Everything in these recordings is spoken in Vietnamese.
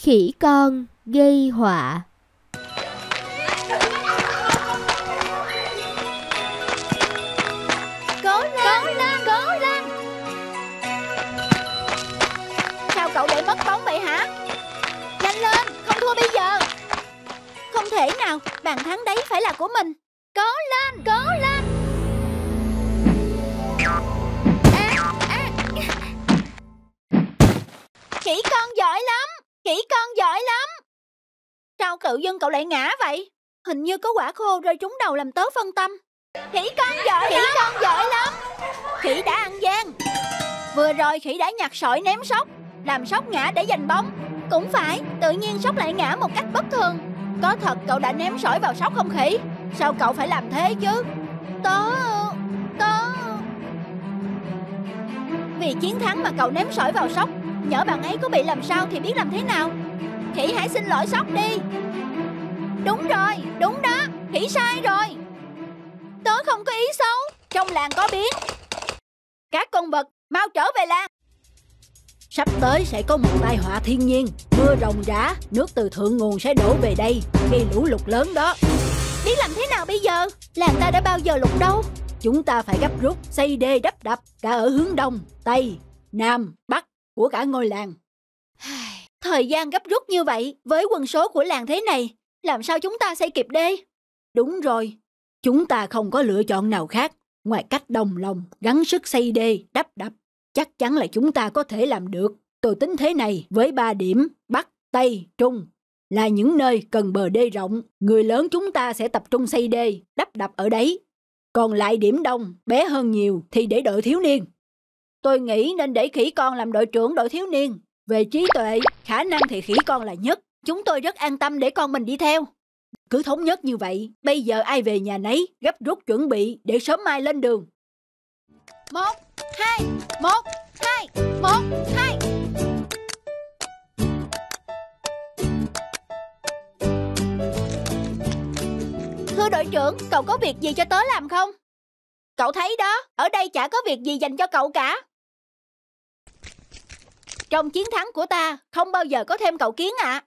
Khỉ con gây họa. Cố lên, cố lên. Sao cậu để mất bóng vậy hả? Nhanh lên, không thua bây giờ. Không thể nào, bàn thắng đấy phải là của mình. Cố lên, cố lên. Khỉ con giỏi lắm, khỉ con giỏi lắm. Sao tự dưng cậu lại ngã vậy? Hình như có quả khô rơi trúng đầu làm tớ phân tâm. Khỉ con giỏi lắm, khỉ con giỏi lắm. Khỉ đã ăn gian. Vừa rồi khỉ đã nhặt sỏi ném sóc, làm sóc ngã để giành bóng. Cũng phải, tự nhiên sóc lại ngã một cách bất thường. Có thật cậu đã ném sỏi vào sóc không khỉ? Sao cậu phải làm thế chứ? Tớ... Vì chiến thắng mà cậu ném sỏi vào sóc. Nhỡ bạn ấy có bị làm sao thì biết làm thế nào. Khỉ hãy xin lỗi sóc đi. Đúng rồi, đúng đó, khỉ sai rồi. Tớ không có ý xấu. Trong làng có biến. Các con vật mau trở về làng. Sắp tới sẽ có một tai họa thiên nhiên. Mưa ròng rã, nước từ thượng nguồn sẽ đổ về đây, gây lũ lụt lớn đó. Biết làm thế nào bây giờ? Làng ta đã bao giờ lụt đâu. Chúng ta phải gấp rút xây đê đắp đập cả ở hướng đông, tây, nam, bắc của cả ngôi làng. Thời gian gấp rút như vậy, với quân số của làng thế này, làm sao chúng ta xây kịp đê? Đúng rồi, chúng ta không có lựa chọn nào khác ngoài cách đồng lòng gắng sức xây đê đắp đập. Chắc chắn là chúng ta có thể làm được. Tôi tính thế này, với 3 điểm Bắc, Tây, Trung là những nơi cần bờ đê rộng. Người lớn chúng ta sẽ tập trung xây đê, đắp đập ở đấy. Còn lại điểm Đông, bé hơn nhiều thì để đội thiếu niên. Tôi nghĩ nên để khỉ con làm đội trưởng đội thiếu niên. Về trí tuệ, khả năng thì khỉ con là nhất. Chúng tôi rất an tâm để con mình đi theo. Cứ thống nhất như vậy, bây giờ ai về nhà nấy, gấp rút chuẩn bị để sớm mai lên đường. 1, 2, 1, 2, 1, 2. Thưa đội trưởng, cậu có việc gì cho tớ làm không? Cậu thấy đó, ở đây chả có việc gì dành cho cậu cả. Trong chiến thắng của ta, không bao giờ có thêm cậu Kiến ạ.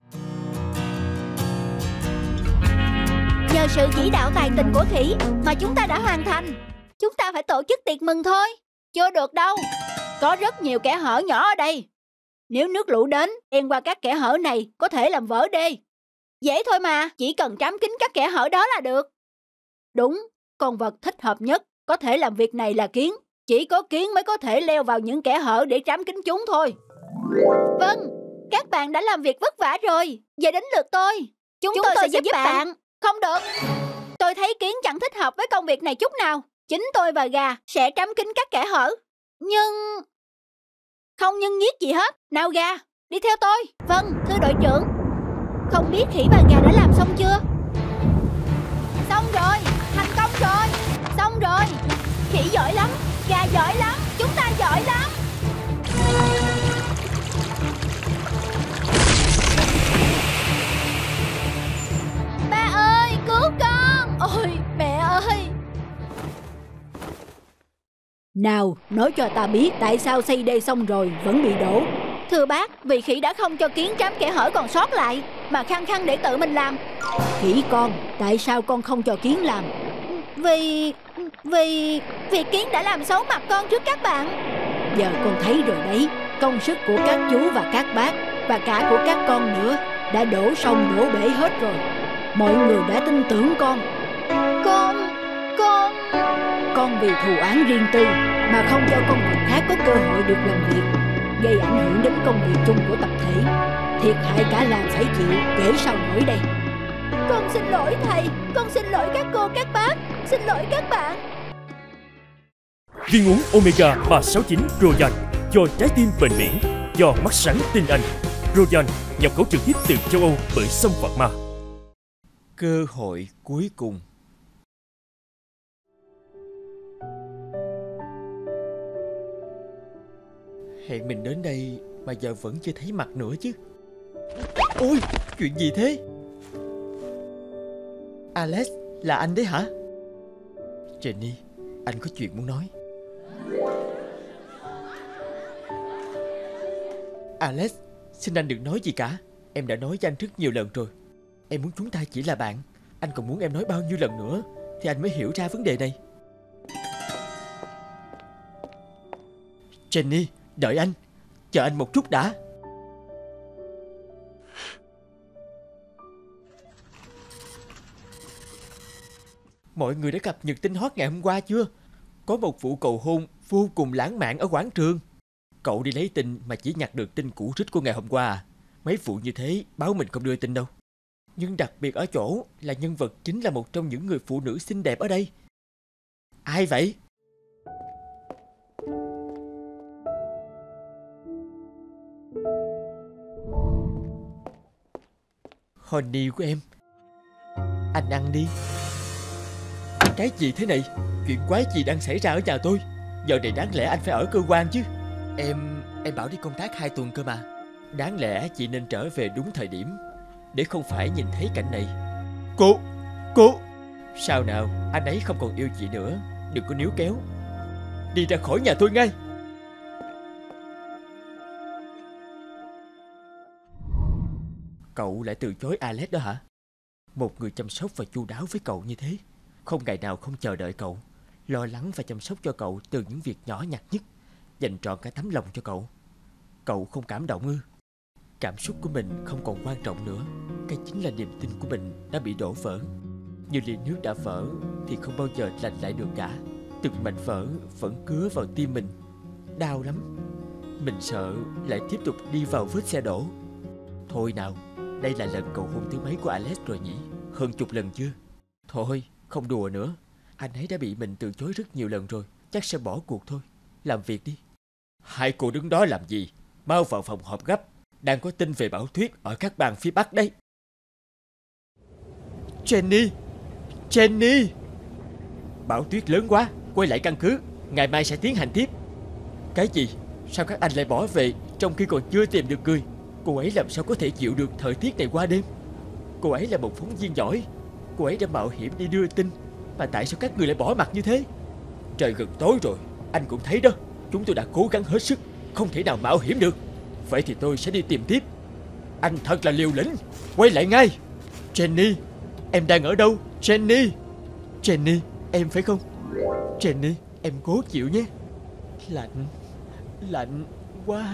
Nhờ sự chỉ đạo tài tình của khỉ mà chúng ta đã hoàn thành. Chúng ta phải tổ chức tiệc mừng thôi. Chưa được đâu. Có rất nhiều kẽ hở nhỏ ở đây. Nếu nước lũ đến, len qua các kẽ hở này có thể làm vỡ đê. Dễ thôi mà, chỉ cần trám kín các kẽ hở đó là được. Đúng, con vật thích hợp nhất có thể làm việc này là kiến. Chỉ có kiến mới có thể leo vào những kẽ hở để trám kín chúng thôi. Vâng, các bạn đã làm việc vất vả rồi. Giờ đến lượt tôi. Chúng tôi sẽ giúp bạn. Không được. Tôi thấy kiến chẳng thích hợp với công việc này chút nào. Chính tôi và gà sẽ trám kín các kẽ hở. Nhưng... Không nhưng nhiết gì hết. Nào gà, đi theo tôi. Vâng, thưa đội trưởng. Không biết khỉ và gà đã làm xong chưa? Xong rồi, thành công rồi. Xong rồi. Khỉ giỏi lắm, gà giỏi lắm, chúng ta giỏi lắm. Ba ơi, cứu con. Ôi, mẹ ơi. Nào, nói cho ta biết tại sao xây đê xong rồi vẫn bị đổ. Thưa bác, vì khỉ đã không cho kiến trám kẽ hở còn sót lại, mà khăng khăng để tự mình làm. Khỉ con, tại sao con không cho kiến làm? Vì kiến đã làm xấu mặt con trước các bạn. Giờ con thấy rồi đấy, công sức của các chú và các bác và cả của các con nữa đã đổ sông đổ bể hết rồi. Mọi người đã tin tưởng con. Con vì thù oán riêng tư mà không cho con vật khác có cơ hội được làm việc, gây ảnh hưởng đến công việc chung của tập thể. Thiệt hại cả làng phải chịu, kể sao nổi đây. Con xin lỗi thầy, con xin lỗi các cô các bác, xin lỗi các bạn. Viên uống Omega 369 Royan cho trái tim bền biển, do mắt sáng tinh Anh. Royan nhập khẩu trực tiếp từ châu Âu bởi Sông Phạt Ma. Cơ hội cuối cùng. Hẹn mình đến đây mà giờ vẫn chưa thấy mặt nữa chứ. Ôi, chuyện gì thế? Alex, là anh đấy hả? Jenny, anh có chuyện muốn nói. Alex, Xin anh đừng nói gì cả. Em đã nói với anh rất nhiều lần rồi. Em muốn chúng ta chỉ là bạn. Anh còn muốn em nói bao nhiêu lần nữa thì anh mới hiểu ra vấn đề này. Jenny, đợi anh. Chờ anh một chút đã. Mọi người đã cập nhật tin hot ngày hôm qua chưa? Có một vụ cầu hôn vô cùng lãng mạn ở quảng trường. Cậu đi lấy tin mà chỉ nhặt được tin cũ rích của ngày hôm qua à? Mấy vụ như thế báo mình không đưa tin đâu. Nhưng đặc biệt ở chỗ là nhân vật chính là một trong những người phụ nữ xinh đẹp ở đây. Ai vậy? Honey của em. Anh ăn đi. Cái gì thế này? Chuyện quái gì đang xảy ra ở nhà tôi? Giờ này đáng lẽ anh phải ở cơ quan chứ. Em bảo đi công tác 2 tuần cơ mà. Đáng lẽ chị nên trở về đúng thời điểm để không phải nhìn thấy cảnh này. Cô sao nào, anh ấy không còn yêu chị nữa. Đừng có níu kéo. Đi ra khỏi nhà tôi ngay. Cậu lại từ chối Alex đó hả? Một người chăm sóc và chu đáo với cậu như thế, không ngày nào không chờ đợi cậu, lo lắng và chăm sóc cho cậu từ những việc nhỏ nhặt nhất, dành trọn cả tấm lòng cho cậu. Cậu không cảm động ư? Cảm xúc của mình không còn quan trọng nữa. Cái chính là niềm tin của mình đã bị đổ vỡ. Như ly nước đã vỡ thì không bao giờ lành lại được cả. Từng mảnh vỡ vẫn cứa vào tim mình, đau lắm. Mình sợ lại tiếp tục đi vào vết xe đổ. Thôi nào, đây là lần cầu hôn thứ mấy của Alex rồi nhỉ? Hơn chục lần chưa? Thôi, không đùa nữa. Anh ấy đã bị mình từ chối rất nhiều lần rồi. Chắc sẽ bỏ cuộc thôi. Làm việc đi. Hai cô đứng đó làm gì? Mau vào phòng họp gấp. Đang có tin về Bảo Tuyết ở các bang phía Bắc đấy. Jenny! Bảo Tuyết lớn quá. Quay lại căn cứ. Ngày mai sẽ tiến hành tiếp. Cái gì? Sao các anh lại bỏ về trong khi còn chưa tìm được người? Cô ấy làm sao có thể chịu được thời tiết này qua đêm? Cô ấy là một phóng viên giỏi. Cô ấy đã mạo hiểm đi đưa tin. Mà tại sao các người lại bỏ mặt như thế? Trời gần tối rồi. Anh cũng thấy đó. Chúng tôi đã cố gắng hết sức, không thể nào mạo hiểm được. Vậy thì tôi sẽ đi tìm tiếp. Anh thật là liều lĩnh. Quay lại ngay. Jenny, em đang ở đâu? Jenny, em phải không? Jenny, em cố chịu nhé. Lạnh quá.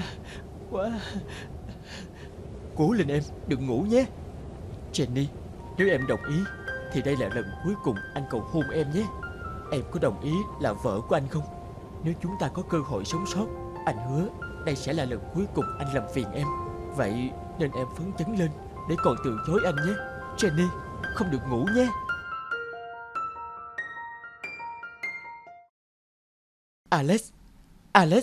Cố lên em, đừng ngủ nhé. Jenny, nếu em đồng ý thì đây là lần cuối cùng anh cầu hôn em nhé. Em có đồng ý là vợ của anh không? Nếu chúng ta có cơ hội sống sót, anh hứa đây sẽ là lần cuối cùng anh làm phiền em. Vậy nên em phấn chấn lên để còn từ chối anh nhé. Jenny, không được ngủ nhé. Alex.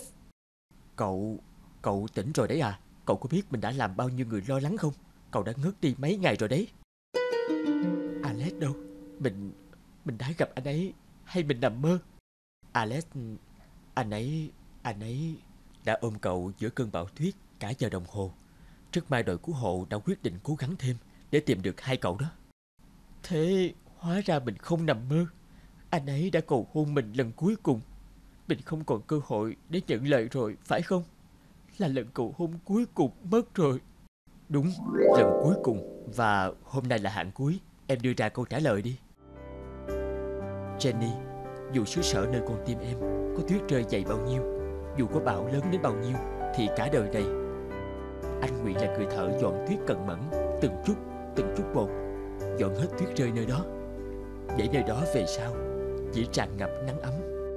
Cậu tỉnh rồi đấy à? Cậu có biết mình đã làm bao nhiêu người lo lắng không? Cậu đã ngất đi mấy ngày rồi đấy. Alex đâu? Mình đã gặp anh ấy hay mình nằm mơ? Alex, anh ấy đã ôm cậu giữa cơn bão tuyết cả giờ đồng hồ. Rất may đội cứu hộ đã quyết định cố gắng thêm để tìm được hai cậu đó. Thế hóa ra mình không nằm mơ. Anh ấy đã cầu hôn mình lần cuối cùng. Mình không còn cơ hội để nhận lời rồi, phải không? Là lần cầu hôn cuối cùng mất rồi. Đúng, lần cuối cùng. Và hôm nay là hạn cuối. Em đưa ra câu trả lời đi. Jenny, dù xứ sở nơi con tim em có tuyết rơi dày bao nhiêu, dù có bão lớn đến bao nhiêu, thì cả đời này anh nguyện là người thợ dọn tuyết cần mẫn, từng chút một dọn hết tuyết rơi nơi đó, để nơi đó về sau chỉ tràn ngập nắng ấm.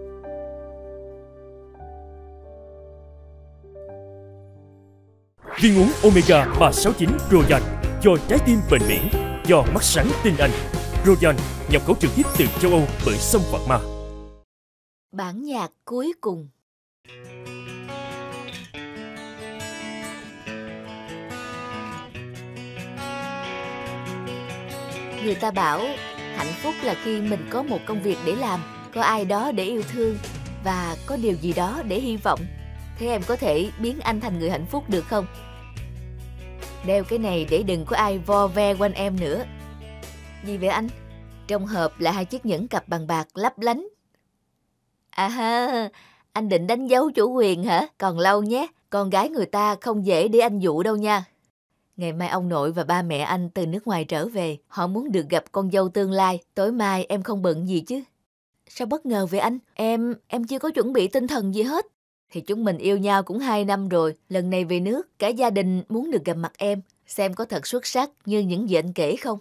Viên uống Omega 369 Royan cho trái tim bền bỉ, do mắt sáng tinh Anh. Royan nhập khẩu trực tiếp từ châu Âu bởi Sông Phạc Ma. Bản nhạc cuối cùng. Người ta bảo hạnh phúc là khi mình có một công việc để làm, có ai đó để yêu thương và có điều gì đó để hy vọng. Thế em có thể biến anh thành người hạnh phúc được không? Đeo cái này để đừng có ai vo ve quanh em nữa. Gì vậy anh? Trong hộp là 2 chiếc nhẫn cặp bằng bạc lấp lánh. À ha, anh định đánh dấu chủ quyền hả? Còn lâu nhé, còn con gái người ta không dễ để anh dụ đâu nha. Ngày mai ông nội và ba mẹ anh từ nước ngoài trở về. Họ muốn được gặp con dâu tương lai. Tối mai em không bận gì chứ? Sao bất ngờ vậy anh? Em chưa có chuẩn bị tinh thần gì hết. Thì chúng mình yêu nhau cũng 2 năm rồi. Lần này về nước, cả gia đình muốn được gặp mặt em. Xem có thật xuất sắc như những gì anh kể không?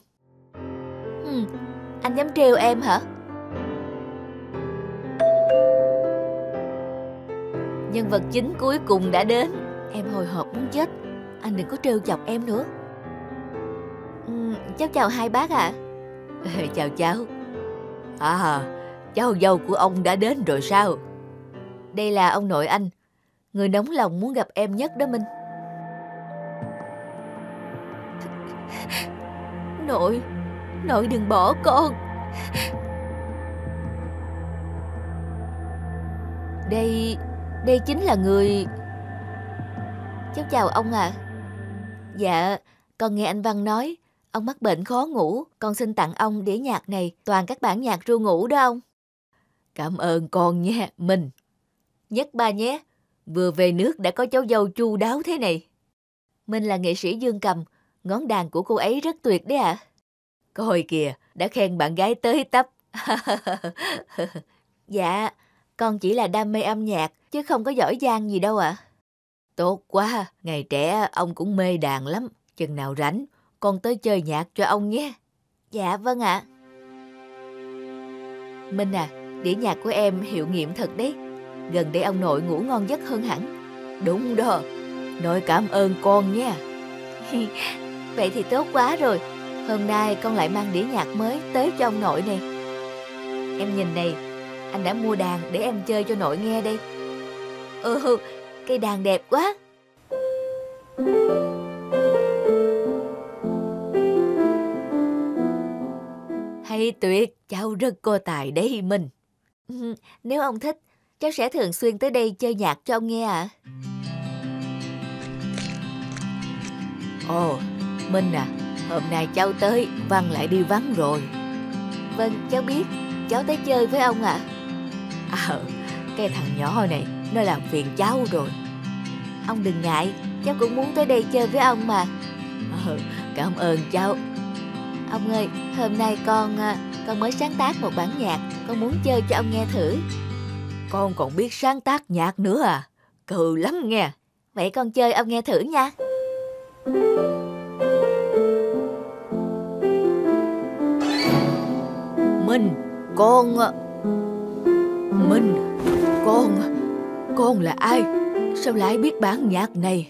Anh dám trêu em hả? Nhân vật chính cuối cùng đã đến. Em hồi hộp muốn chết. Anh đừng có trêu chọc em nữa. Cháu chào hai bác ạ. Chào cháu. Cháu dâu của ông đã đến rồi sao? Đây là ông nội anh, người nóng lòng muốn gặp em nhất đó Minh. Nội đừng bỏ con. Đây chính là người... Cháu chào ông ạ. Dạ, con nghe anh Văn nói ông mắc bệnh khó ngủ. Con xin tặng ông đĩa nhạc này, toàn các bản nhạc ru ngủ đó ông. Cảm ơn con nha, Minh. Nhất ba nhé, vừa về nước đã có cháu dâu chu đáo thế này. Minh là nghệ sĩ dương cầm, ngón đàn của cô ấy rất tuyệt đấy ạ. Coi kìa, đã khen bạn gái tới tấp. Dạ, con chỉ là đam mê âm nhạc, chứ không có giỏi giang gì đâu ạ. Tốt quá, ngày trẻ ông cũng mê đàn lắm. Chừng nào rảnh, con tới chơi nhạc cho ông nhé. Dạ vâng ạ. Minh à, đĩa nhạc của em hiệu nghiệm thật đấy. Gần đây ông nội ngủ ngon giấc hơn hẳn. Đúng đó, nội cảm ơn con nha. Vậy thì tốt quá rồi. Hôm nay con lại mang đĩa nhạc mới tới cho ông nội này. Em nhìn này, anh đã mua đàn để em chơi cho nội nghe đây. Cây đàn đẹp quá. Hay tuyệt, cháu rất có tài đấy Minh. Nếu ông thích, cháu sẽ thường xuyên tới đây chơi nhạc cho ông nghe ạ. Ồ, Minh à, hôm nay cháu tới, Văn lại đi vắng rồi. Vâng, cháu biết, cháu tới chơi với ông ạ. Cái thằng nhỏ này, nó làm phiền cháu rồi. Ông đừng ngại, cháu cũng muốn tới đây chơi với ông mà. Cảm ơn cháu. Ông ơi, hôm nay con mới sáng tác một bản nhạc, con muốn chơi cho ông nghe thử. Con còn biết sáng tác nhạc nữa à? Cừ lắm nghe. Vậy con chơi ông nghe thử nha. Minh, con là ai? Sao lại biết bản nhạc này?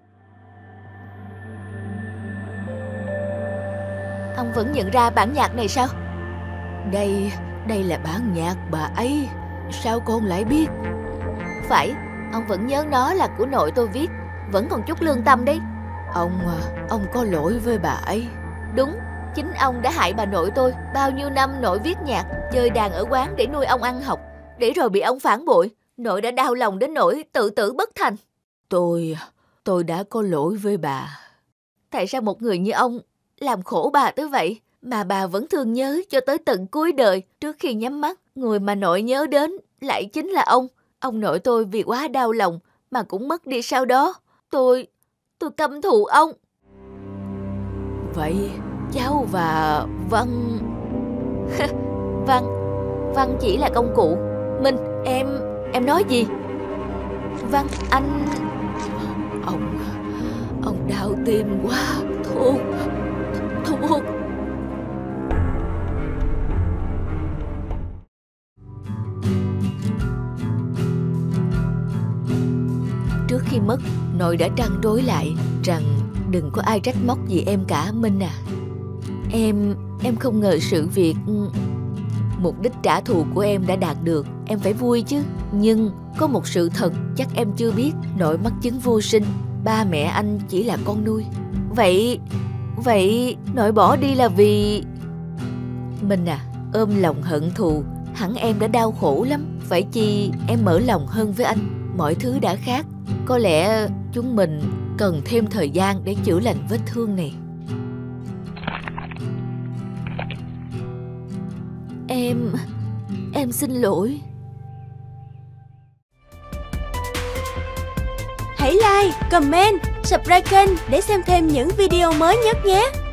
Ông vẫn nhận ra bản nhạc này sao? Đây là bản nhạc bà ấy. Sao con lại biết? Phải, ông vẫn nhớ nó là của nội tôi viết. Vẫn còn chút lương tâm đấy. Ông có lỗi với bà ấy. Đúng, chính ông đã hại bà nội tôi. Bao nhiêu năm nội viết nhạc, chơi đàn ở quán để nuôi ông ăn học. Để rồi bị ông phản bội. Nội đã đau lòng đến nỗi tự tử bất thành. Tôi đã có lỗi với bà. Tại sao một người như ông làm khổ bà tới vậy, mà bà vẫn thương nhớ cho tới tận cuối đời? Trước khi nhắm mắt, người mà nội nhớ đến lại chính là ông. Ông nội tôi vì quá đau lòng mà cũng mất đi sau đó. Tôi căm thù ông. Vậy cháu và Văn... Văn chỉ là công cụ. Minh, em nói gì? Văn, anh... Ông đau tim quá. Thuốc. Trước khi mất, nội đã trăn trối lại rằng đừng có ai trách móc gì em cả Minh à. Em không ngờ sự việc... Mục đích trả thù của em đã đạt được, em phải vui chứ. Nhưng có một sự thật chắc em chưa biết. Nội mắc chứng vô sinh, ba mẹ anh chỉ là con nuôi. Vậy nội bỏ đi là vì... Minh à, ôm lòng hận thù, hẳn em đã đau khổ lắm. Phải chi em mở lòng hơn với anh. Mọi thứ đã khác. Có lẽ chúng mình cần thêm thời gian để chữa lành vết thương này. Em xin lỗi. hãy like, comment, subscribe kênh để xem thêm những video mới nhất nhé.